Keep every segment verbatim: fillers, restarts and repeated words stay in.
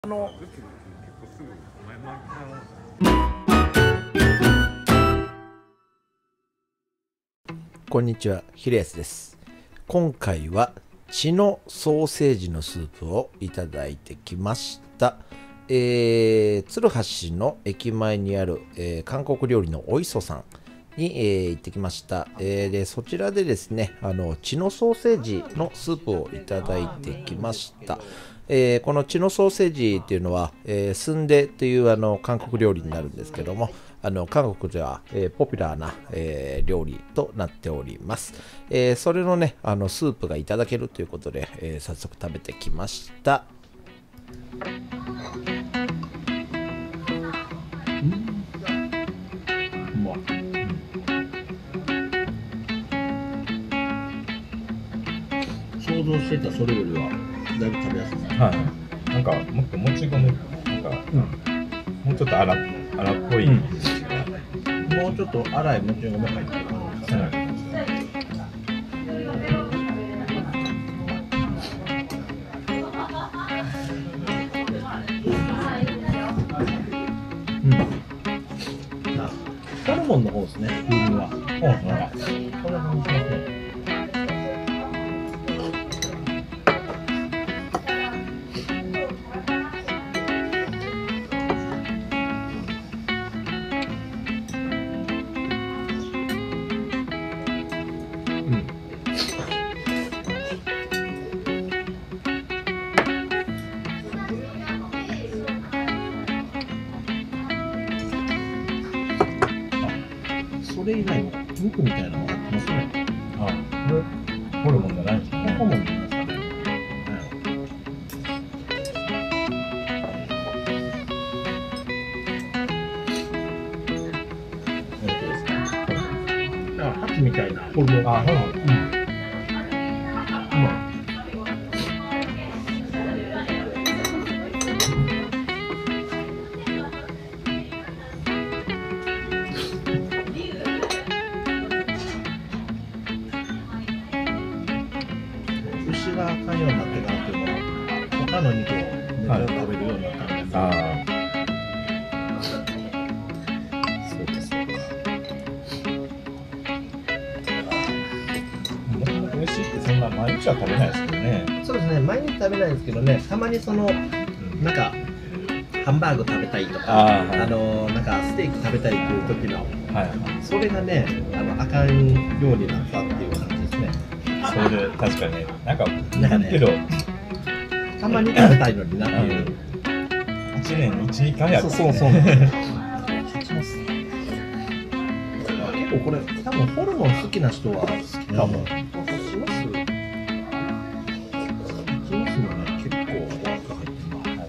あのこんにちは、ヒレヤスです。今回は血のソーセージのスープをいただいてきました。えー、鶴橋の駅前にある、えー、韓国料理のおいそさんに、えー、行ってきました。えー、でそちらでですね、あの血のソーセージのスープをいただいてきました。えー、この血のソーセージっていうのは、えー、スンデというあの韓国料理になるんですけども、あの韓国では、えー、ポピュラーな、えー、料理となっております。えー、それのね、あのスープがいただけるということで、えー、早速食べてきました。うん、うまい。想像してたそれよりはだいぶ食べやすい。 はい。なんかもっともち米、なんか、うん、もうちょっと荒荒っぽい、うん、 もうちょっと粗いもち米入ってる。はいうん、ホルモンの方ですね、風味は。 そうですね。こんな感じしますね。 それ以外も肉みたいなのがあってますね。 ああ、これホルモンじゃないんですかね。 ホルモンじゃないですかね。 本当ですか。 だからハツみたいなホルモン。 あ、ホルモン。うん。うまい。 牛があかんようになってからっていうのは他の肉をめっちゃ食べるようになったんです。 ああ、そうですそうです。もともと牛ってそんな毎日は食べないですけどね。 そうですね、毎日食べないんですけどね、たまにその、うん、なんかハンバーグ食べたいとか、あ、はい、あのなんかステーキ食べたいっていう時の、はい、それがね、あのあかんようになったっていう感じですね。 それで確かにね、なんかなんかね、 けどたまに食べたいのになっていう。 いちねんにいち、にかいやる。 そうそうそう。結構これ多分ホルモン好きな人は好きかも。します。しますよね。結構お肉入って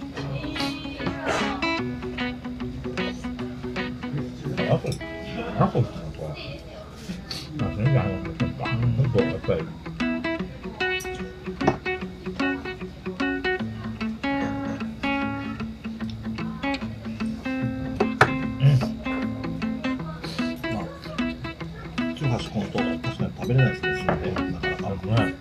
るな。 あと、あとなんか、まあそれがあのなんか、本当やっぱり。 本当確かに食べれないですね。だからあるね。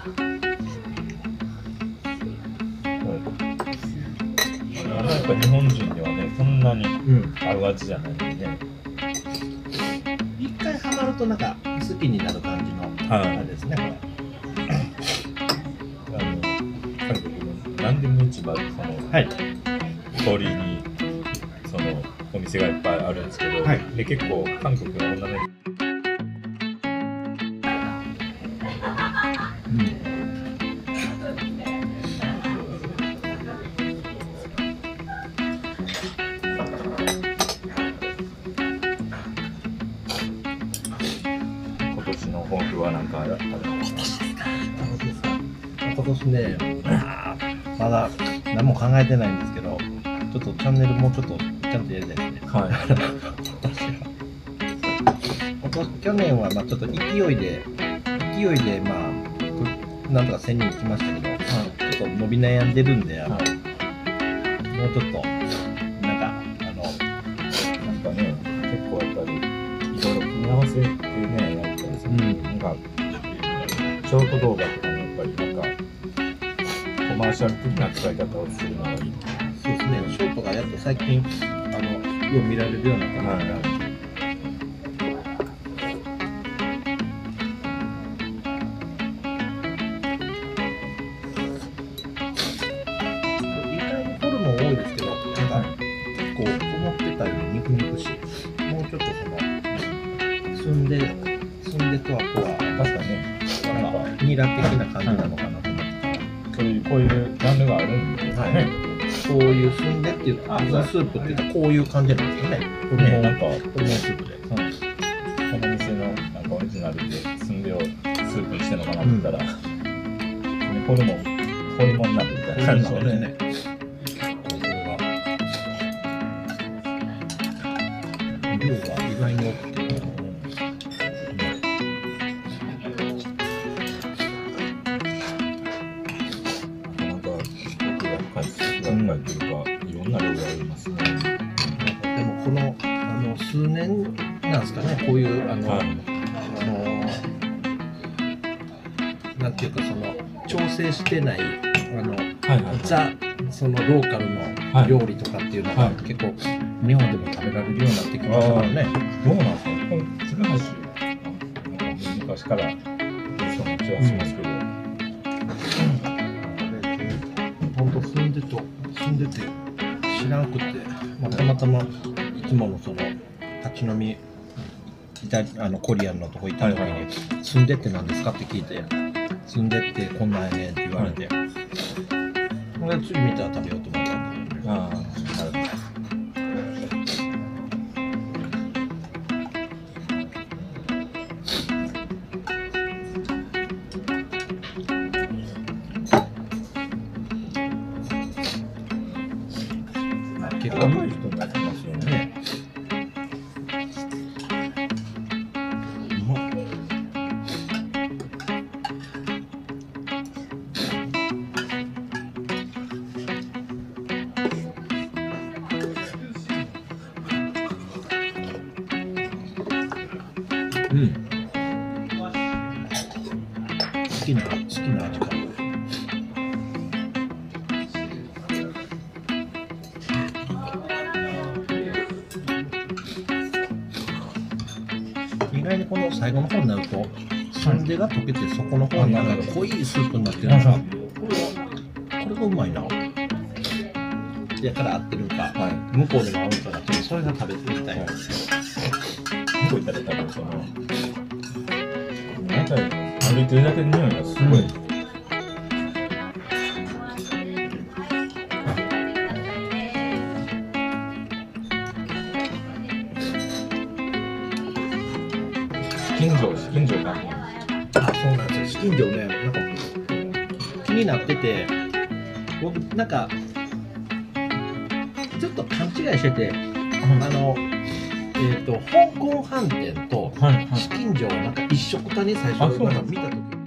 やっぱ日本人ではね、そんなに合う味じゃないんでね。 一回ハマるとなんか好きになる感じのあれですね。これ。 あの韓国の何でも市場でその、はい、通りにそのお店がいっぱいあるんですけど、はい、で結構韓国の女の子今年の抱負は何かある？今年ですか。今年ね、まだ何も考えてないんですけど、ちょっとチャンネルもうちょっとちゃんとやりたいですね。はい。私は去年はまあちょっと勢いで勢いでまあなんとかせんにん行きましたけど、はい、ちょっと伸び悩んでるんで、はい、もうちょっとなんかあのなんかね、結構やっぱりいろいろ組み合わせっていうねやったりする、うん、なんかショート動画とかもやっぱりなんかコマーシャル的な使い方をするのがいい。 そうことがやっと最近あのよう見られるようになったな、はいはい多いですけど、なんか結構思ってたより肉肉しい。もうちょっとその澄んで澄んでとはこうは確かにね、なんかニラ的な感じなのかなと思って。 そういうこういうジャンルがあるんですね。はい、 こういう澄んでっていうか、スープっていうかこういう感じなんですよね。 これもなんかホルモンスープで。 この店のなんかオリジナルで澄んでをスープにしてるのかなと思ったら、うん、ホルモンホルモン鍋みたいな感じですね。 量が意外に多くて、 なんか奥が深い奥が深いというか、いろんな量がありますね。 でもこのあの数年なんですかね、こういうあの、はい、あのなんていうかその調整してないあの、はいはい、ザそのローカルの料理とかっていうのが、はい、結構日本でも食べられるようになってきましたからね。 どうなんですかね。これ鶴橋昔からそうな気がしますけど。 本当住んでと住んでて知らんくて、まあ、たまたまいつものその立ち飲みイタリあのコリアンのとこ行った時に、はいはい、住んでって何ですかって聞いて、住んでってこんなんやねんって言われて、はい、で次見たら食べようと思ったんだけど、ね。ああ、結構いい人になってますよね。うん。好きな好きな味か。意外にこの最後の方になるとサンデが溶けてそこの方になんか濃いスープになってるのが、これこれがうまいな。やから合ってるか、はい、向こうでも合うかだけど、それが食べてみたいな。 向こう行ったら多分そのなんか歩いてるだけで匂いがすごい、うん、近所、近所が。 あ、そうなんですよ。近所ね、なんか気になってて、僕なんかちょっと勘違いしてて、うん、あのえっと香港飯店と紫金城をなんか一緒くたに最初なんか見た時に。